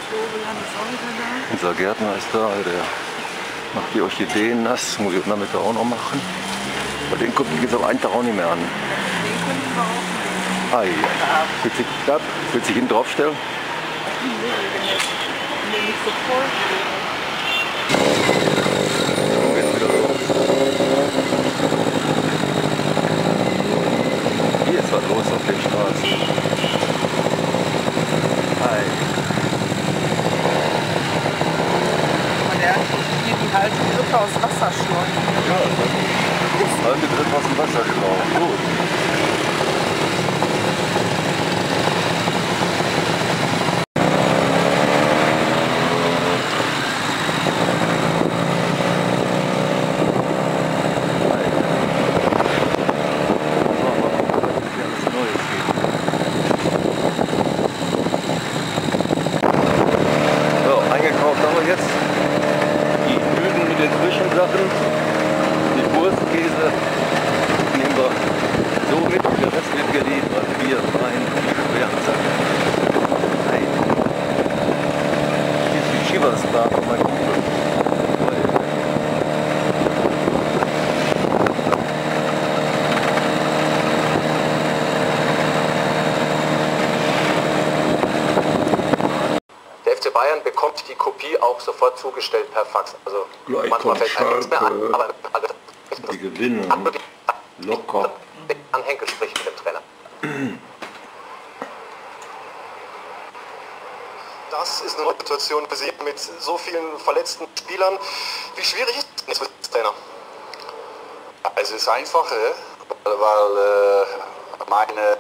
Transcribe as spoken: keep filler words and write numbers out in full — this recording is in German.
Unser Gärtner ist da, der macht die Orchideen nass, muss ich damit auch noch machen. Bei den kommt die jetzt am einen Tag auch nicht mehr an. Den könnten wir auch. Ah, ja. Willst du da? Willst du dich hinten draufstellen? Nee, nicht so voll. Dann geht's wieder los. Hier ist was los auf den Straßen. Hi. Der hat hier die halbe Grippe aus Wasser schleudern. Ja, halbe Grippe aus dem Wasser gelaufen. Gut. Jetzt die Tüten mit den frischen Sachen, den Wurstkäse nehmen wir so mit, der Rest wird geliefert, Bier, Wein, die schweren Sachen. Nein. Hier ist die Chivas Bar von meinem Kumpel. Bayern bekommt die Kopie auch sofort zugestellt per Fax. Also gleich manchmal fällt einem nichts mehr an, aber die gewinnen locker. An Henkel spricht mit dem Trainer. Das ist eine Situation für Sie mit so vielen verletzten Spielern. Wie schwierig ist das als Trainer? Es ist einfach, weil äh, meine